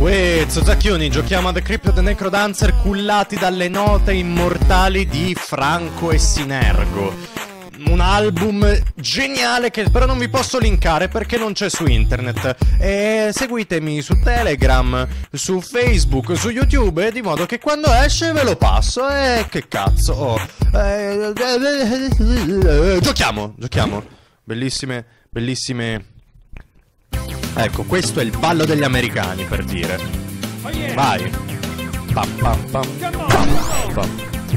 Uè, Zozacchioni, giochiamo a The Crypt of the Necrodancer cullati dalle note immortali di Franco e Sinergo. Un album geniale che però non vi posso linkare perché non c'è su internet. E seguitemi su Telegram, su Facebook, su YouTube, di modo che quando esce ve lo passo. E che cazzo, oh. Giochiamo. Bellissime. Ecco, questo è il ballo degli americani, per dire. Vai. Pam pam pam pam pam.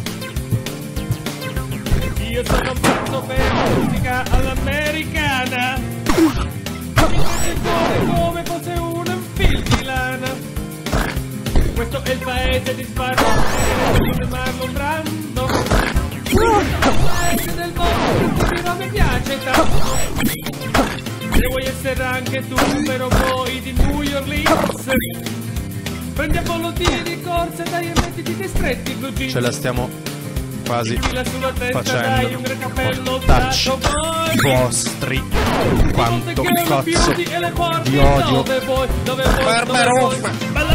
Io sono pazzo per la musica all'americana. Mi piace come fosse un film di lana. Questo è il paese di Sparta, come Marlon Brando. Questo è il paese del mondo, che non mi piace tanto. Se vuoi essere anche tu, però poi di New Orleans. Prendi a bollo di corsa, dai e mettiti dei stretti blue jeans. Ce la stiamo quasi facendo. Mortacci vostri. Quanto cazzo di odio. Barbarossa.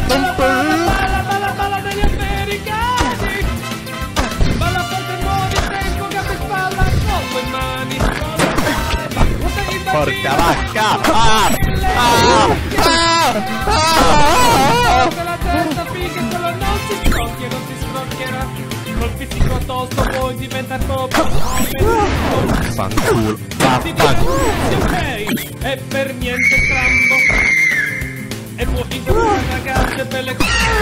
Balla degli americani. Balla forte e muovi tempo, gambe e spalla, colpo e mani. Porca vacca! La testa figa, quello non si scrocchierà. Col fisico tosto poi diventa proprio fanculo. Ok, è per niente strambo. E può incontrare ragazze belle.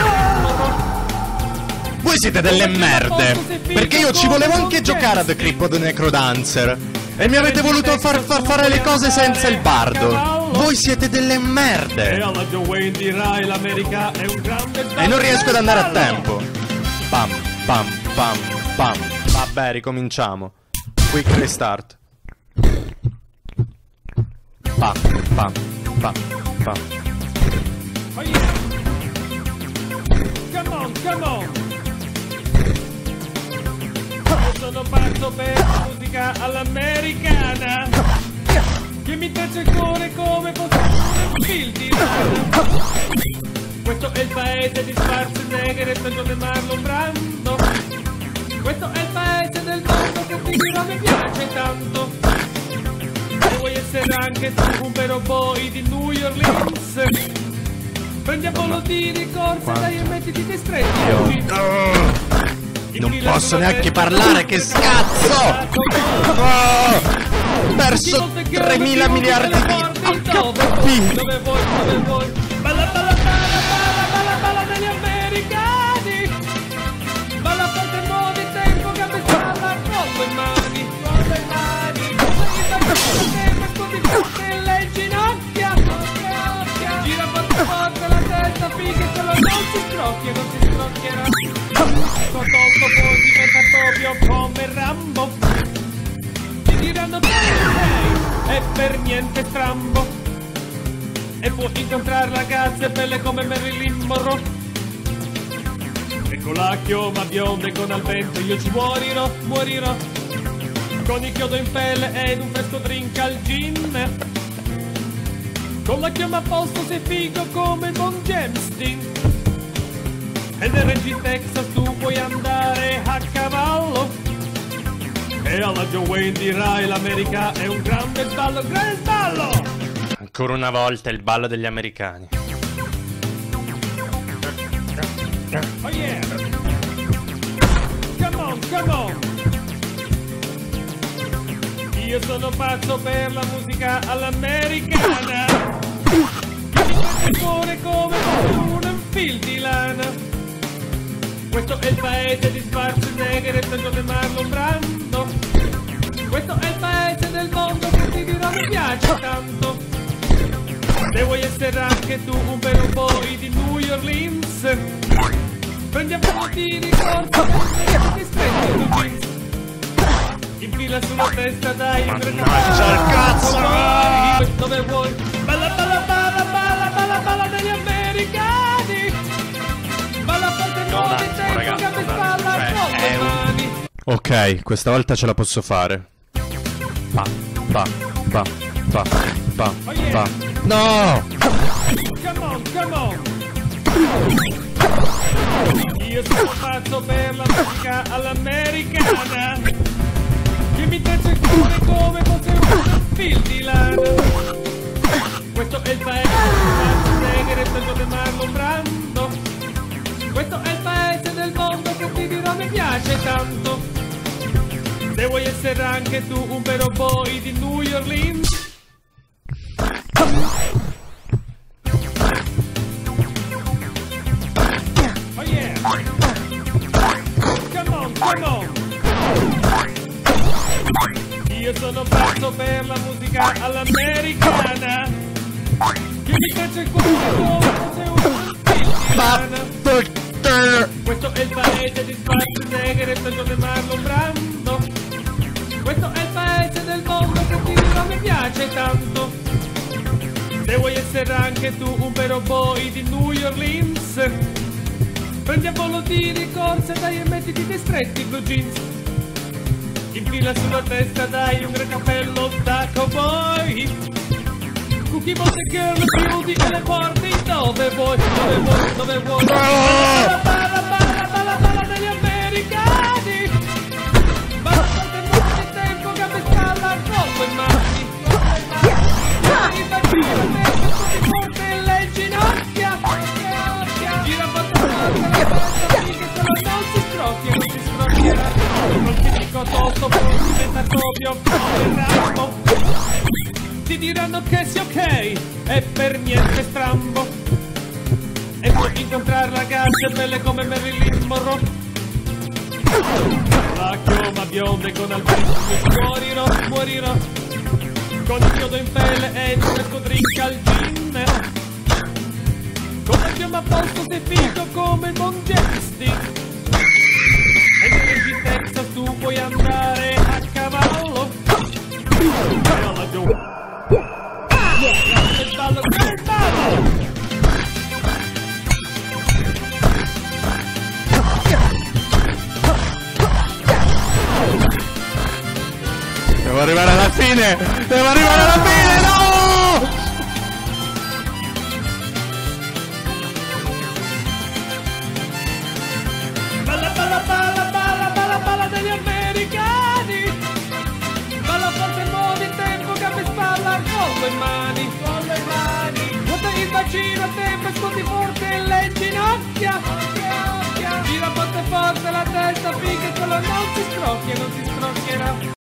Voi siete delle merde! Perché io ci volevo anche giocare a The Crypt of the Necrodancer. E mi avete voluto far fare le cose senza il bardo. Voi siete delle merde. E alla John Wayne dirai l'America è un grande. E non riesco ad andare a tempo. Pam pam pam pam. Vabbè, ricominciamo. Quick restart. Pam pam pam pam. Oh yeah. Come on. Io sono pazzo per la musica all'americana. Che mi piace il cuore come fosse un film di lana. Questo è il paese di Schwarzenegger e stagione Marlon Brando. Questo è il paese del mondo che ti dirò mi piace tanto. Se vuoi essere anche tu un vero boy di New Orleans, prendi a bollo di ricorsa, dai e mettiti dei stretti. Non posso neanche parlare, che scazzo! Ho perso 3.000 miliardi di HP. Dove vuoi? Balla degli americani. Balla forte e muovi tempo, gambe e spalla, colpo e mani. Nascondi forte le ginocchia. Gira forte la testa, figa e quello non si scrocchierà. Sotto poi diventa proprio come Rambo. Ti diranno è per niente strambo. E può incontrare ragazze belle come Marilyn Monroe. E con la chioma bionda e con al vento io ci morirò. Con il chiodo in pelle ed un fresco drink al gin. Con la chioma a posto sei figo come Don James Dean. E nel Range in Texas tu puoi andare a cavallo. E alla John Wayne dirai l'America è un grande ballo. Ancora una volta il ballo degli americani. Oh yeah. Come on. Io sono pazzo per la musica all'americana. Che mi piace il cuore come un film di lana. Questo è il paese di Schwarzenegger e stagione Marlon Brando. Questo è il paese del mondo che ti dirò mi piace tanto. Se vuoi essere anche tu un vero boy di New Orleans, prendi a bollo di ricorsa, ti stretti blue jeans. Infila sulla testa dai un Mannaggia il cazzo! Dove vuoi? Balla degli americani. Balla forte e muovi tempo, gambe e spalla, colpo e mani. Ok, questa volta ce la posso fare. Pa. No! Come on. Io sono pazzo per la musica all'americana, che mi treccia il cuore come fosse un fil di lana. Questo è il paese che ragione Marlon Brando. Questo è il paese del mondo che ti dirò mi piace tanto. Se vuoi essere anche tu un vero boy di New Orleans, oh yeah, come on, come on. Io sono pazzo per la musica all'americana, che mi piace il cuore come fosse un film di lana. Questo è il paese di Schwarzenegger e stagione Marlon Brando. Questo è il paese del mondo che ti dirò mi piace tanto. Se vuoi essere anche tu un vero boy di New Orleans, prendi a volo di ricorsa, dai, e mettiti dei stretti blue jeans. Infila sulla testa, dai, un gran cappello da cowboy. Cookie Monte Girl, chiudi e le porti dove vuoi, dove vuoi, dove vuoi. Balla, balla, balla, balla, balla degli americani. Balla forte il tempo che mi scala troppo in mani. Il bambino tempo così forte le ginocchia. Gira forte forte la testa, finché solo non si scrocchia, non si scrocchierà. Non ti dico tosto, poi diventa copio come Rambo. Ti diranno che sei ok, e per niente strambo. E puoi incontrare ragazze belle come Marilyn Monroe. La chioma bionda con alberi, morirò, morirò. Con il chiodo in pelle e il fresco drink al gin. Con la chioma a posto sei figo come il Mongesty. E nel Texas tu puoi andare a cavallo. E alla giù. Ballo, che ballo! Devo arrivare alla fine! Devo arrivare alla fine, no! Balla, balla, balla, balla, balla, balla degli americani. Balla forte il modo in tempo che mi spalla con le mani, con le mani. Guarda il bacino a tempo e scuoti forte le ginocchia. Gira forte forte la testa finché quello non si scrocchia, non si scrocchierà.